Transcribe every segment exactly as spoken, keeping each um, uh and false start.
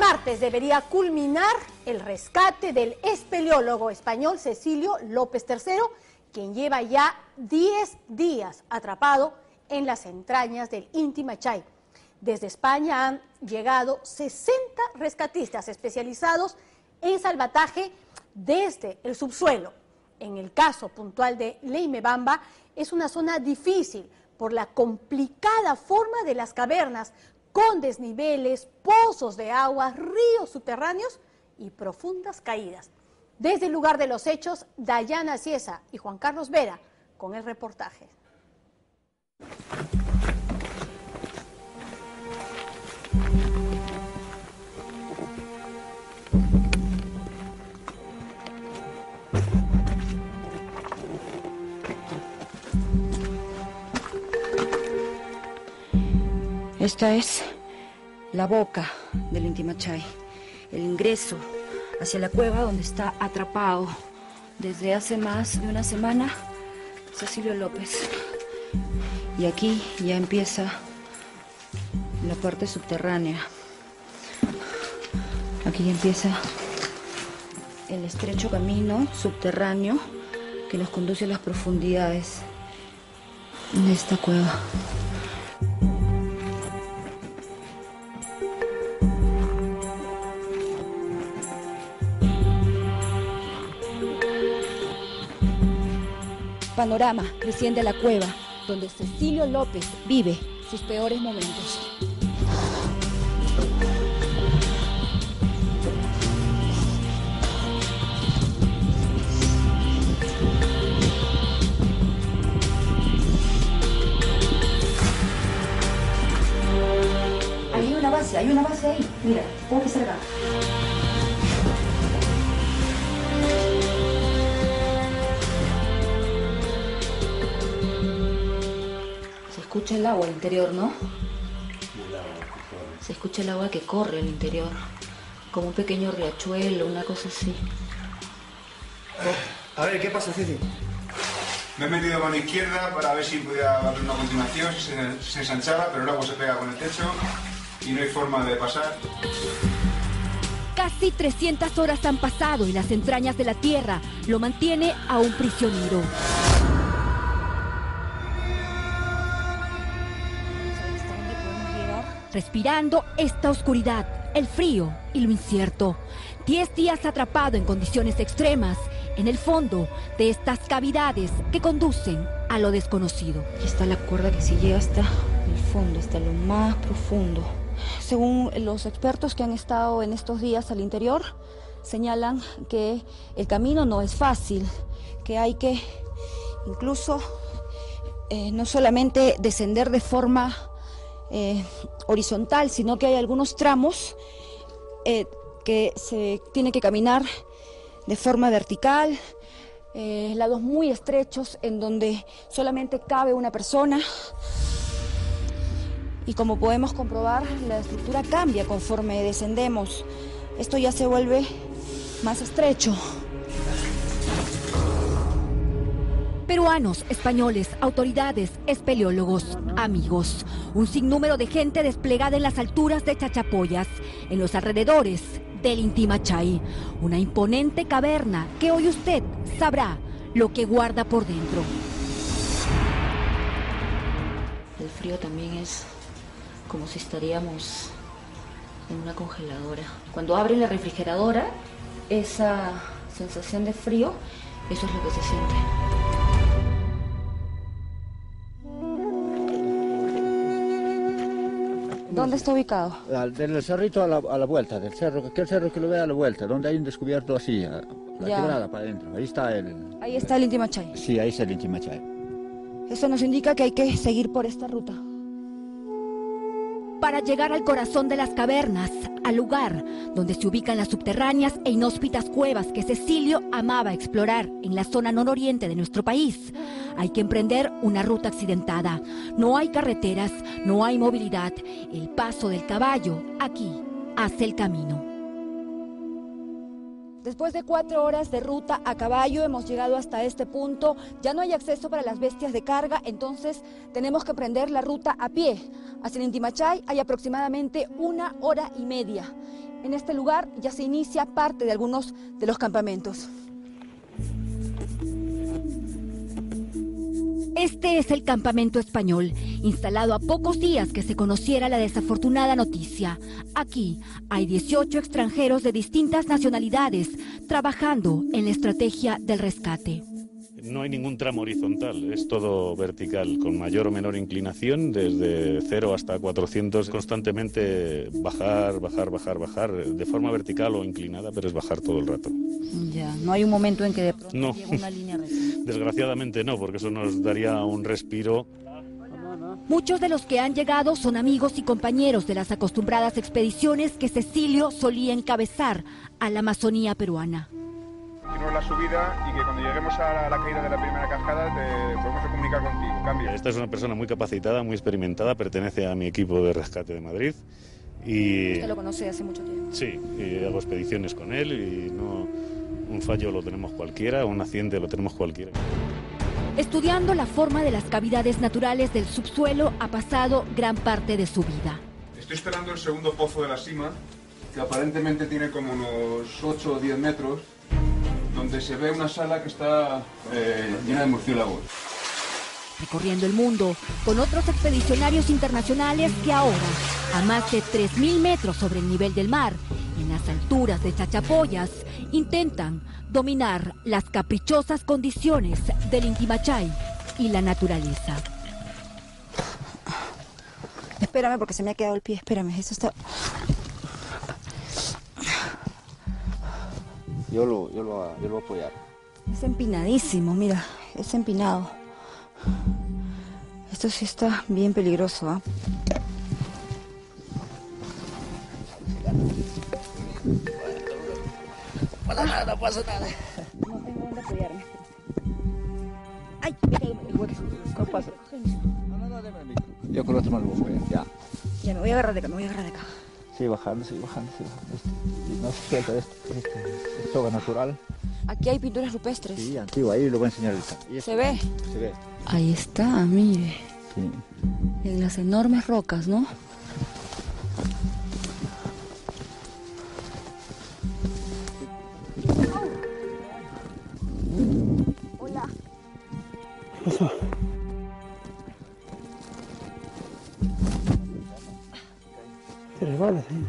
martes debería culminar el rescate del espeleólogo español Cecilio López tercero, quien lleva ya diez días atrapado en las entrañas del Inti Machay. Desde España han llegado sesenta rescatistas especializados en salvataje desde el subsuelo. En el caso puntual de Leimebamba, es una zona difícil por la complicada forma de las cavernas, con desniveles, pozos de agua, ríos subterráneos y profundas caídas. Desde el lugar de los hechos, Dayana Ciesa y Juan Carlos Vera con el reportaje. Esta es la boca del Inti Machay, el ingreso hacia la cueva donde está atrapado desde hace más de una semana Cecilio López. Y aquí ya empieza la parte subterránea. Aquí ya empieza el estrecho camino subterráneo que nos conduce a las profundidades de esta cueva. Panorama desciende a la cueva, donde Cecilio López vive sus peores momentos. Hay una base, hay una base ahí. Mira, tengo que cerrar. Se escucha el agua al interior, ¿no? El agua que corre. Se escucha el agua que corre al interior, como un pequeño riachuelo, una cosa así. Oh. A ver, ¿qué pasa, Ceci? Me he metido con la izquierda para ver si podía haber una continuación, si se, se ensanchaba, pero el agua se pega con el techo y no hay forma de pasar. Casi trescientas horas han pasado y las entrañas de la tierra lo mantiene aún prisionero. Respirando esta oscuridad, el frío y lo incierto. Diez días atrapado en condiciones extremas, en el fondo de estas cavidades que conducen a lo desconocido. Aquí está la cuerda que sí llega hasta el fondo, hasta lo más profundo. Según los expertos que han estado en estos días al interior, señalan que el camino no es fácil, que hay que incluso eh, no solamente descender de forma Eh, horizontal, sino que hay algunos tramos eh, que se tiene que caminar de forma vertical, eh, lados muy estrechos en donde solamente cabe una persona, y como podemos comprobar, la estructura cambia conforme descendemos. Esto ya se vuelve más estrecho. Peruanos, españoles, autoridades, espeleólogos, amigos. Un sinnúmero de gente desplegada en las alturas de Chachapoyas, en los alrededores del Inti Machay. Una imponente caverna que hoy usted sabrá lo que guarda por dentro. El frío también es como si estaríamos en una congeladora. Cuando abre la refrigeradora, esa sensación de frío, eso es lo que se siente. ¿Dónde está ubicado? Del cerrito a la, a la vuelta, del cerro, aquel cerro que lo ve a la vuelta, donde hay un descubierto así, la ya. quebrada para adentro. Ahí está el... Ahí está el Inti Machay. Sí, ahí está el Inti Machay. Eso nos indica que hay que seguir por esta ruta. Para llegar al corazón de las cavernas, al lugar donde se ubican las subterráneas e inhóspitas cuevas que Cecilio amaba explorar en la zona nororiente de nuestro país, hay que emprender una ruta accidentada. No hay carreteras, no hay movilidad. El paso del caballo aquí hace el camino. Después de cuatro horas de ruta a caballo hemos llegado hasta este punto. Ya no hay acceso para las bestias de carga, entonces tenemos que emprender la ruta a pie. Hacia el Inti Machay hay aproximadamente una hora y media. En este lugar ya se inicia parte de algunos de los campamentos. Este es el campamento español, instalado a pocos días que se conociera la desafortunada noticia. Aquí hay dieciocho extranjeros de distintas nacionalidades trabajando en la estrategia del rescate. No hay ningún tramo horizontal, es todo vertical, con mayor o menor inclinación, desde cero hasta cuatrocientos, constantemente bajar, bajar, bajar, bajar, de forma vertical o inclinada, pero es bajar todo el rato. Ya, no hay un momento en que de pronto no. llegue una línea recta. Desgraciadamente no, porque eso nos daría un respiro. Muchos de los que han llegado son amigos y compañeros de las acostumbradas expediciones que Cecilio solía encabezar a la Amazonía peruana. Continuamos la subida y que cuando lleguemos a la, la caída de la primera cascada te podemos comunicar contigo. Cambia. Esta es una persona muy capacitada, muy experimentada, pertenece a mi equipo de rescate de Madrid. Y ¿Usted lo conoce hace mucho tiempo? Sí, y hago expediciones con él y no, un fallo lo tenemos cualquiera, un accidente lo tenemos cualquiera. Estudiando la forma de las cavidades naturales del subsuelo ha pasado gran parte de su vida. Estoy esperando el segundo pozo de la cima, que aparentemente tiene como unos ocho o diez metros, donde se ve una sala que está eh, llena de murciélagos. Recorriendo el mundo con otros expedicionarios internacionales que ahora, a más de tres mil metros sobre el nivel del mar, en las alturas de Chachapoyas, intentan dominar las caprichosas condiciones del Intimachay y la naturaleza. Espérame porque se me ha quedado el pie, espérame, eso está... Yo lo, yo lo, yo lo voy a apoyar. Es empinadísimo, mira, es empinado. Esto sí está bien peligroso, ¿ah? ¿eh? No pasa nada, no pasa nada. No tengo dónde apoyarme. ¡Ay! No pasa. No, no, no, déme el micro. Yo con el otro me lo voy a apoyar, ya. Ya, me voy a agarrar de acá, me voy a agarrar de acá. Sigue bajando, sigue bajando, sigue bajando. Este, y no se suelta esto, esto es soga natural. Aquí hay pinturas rupestres. Sí, antiguo, ahí lo voy a enseñar ahorita. Y esto, ¿Se ve? Se ve. Ahí está, mire. Sí. En las enormes rocas, ¿no? Hola. ¿Qué pasó? Te resbalas, ¿eh?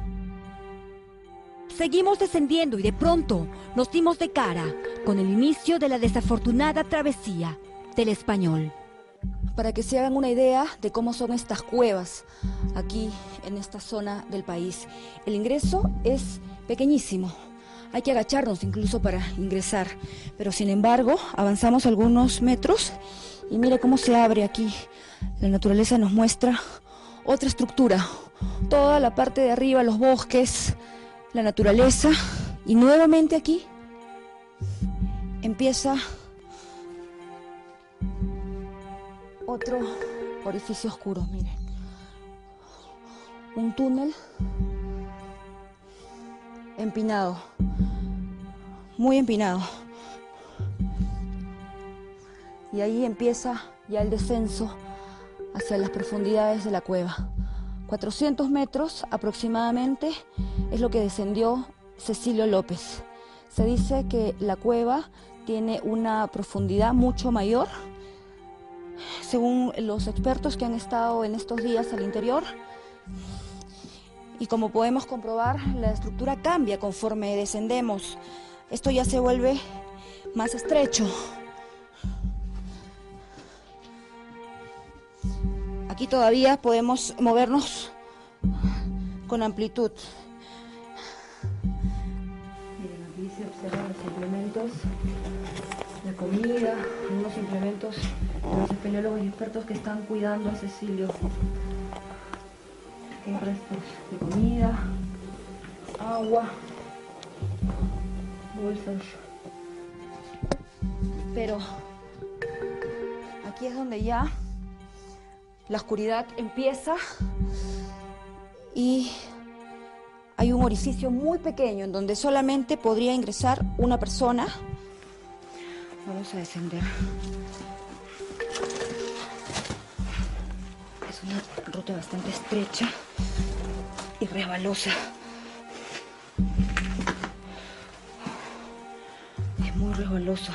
Seguimos descendiendo y de pronto nos dimos de cara con el inicio de la desafortunada travesía del Español. Para que se hagan una idea de cómo son estas cuevas aquí en esta zona del país. El ingreso es pequeñísimo. Hay que agacharnos incluso para ingresar. Pero sin embargo, avanzamos algunos metros y mire cómo se abre aquí. La naturaleza nos muestra otra estructura. Toda la parte de arriba, los bosques, la naturaleza. Y nuevamente aquí empieza otro orificio oscuro, miren. Un túnel empinado, muy empinado. Y ahí empieza ya el descenso hacia las profundidades de la cueva. cuatrocientos metros aproximadamente es lo que descendió Cecilio López. Se dice que la cueva tiene una profundidad mucho mayor. Según los expertos que han estado en estos días al interior, y como podemos comprobar, la estructura cambia conforme descendemos. Esto ya se vuelve más estrecho. Aquí todavía podemos movernos con amplitud. Miren, aquí se observan los implementos, la comida, algunos implementos de los espeleólogos y expertos que están cuidando a Cecilio. Aquí hay restos de comida, agua, bolsas. Pero aquí es donde ya la oscuridad empieza y hay un orificio muy pequeño en donde solamente podría ingresar una persona. Vamos a descender. Es una ruta bastante estrecha y resbalosa. resbalosa.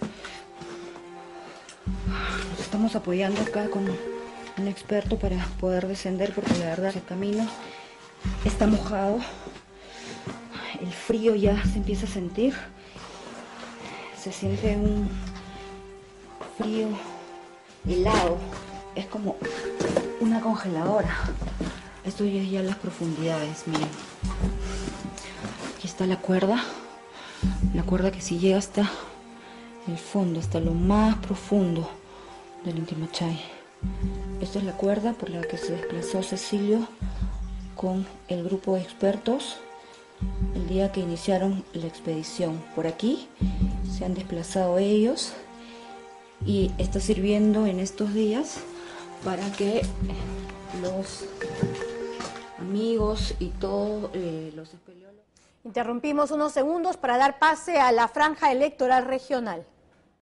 Nos estamos apoyando acá con un experto para poder descender porque la verdad el camino está mojado. El frío ya se empieza a sentir. Se siente un frío helado. Es como una congeladora. Esto ya es ya las profundidades, miren. Aquí está la cuerda. La cuerda que sí llega hasta el fondo, hasta lo más profundo del Intimachay. Esta es la cuerda por la que se desplazó Cecilio con el grupo de expertos el día que iniciaron la expedición. Por aquí se han desplazado ellos y está sirviendo en estos días para que los amigos y todos eh, los espeleólogos... Interrumpimos unos segundos para dar pase a la franja electoral regional.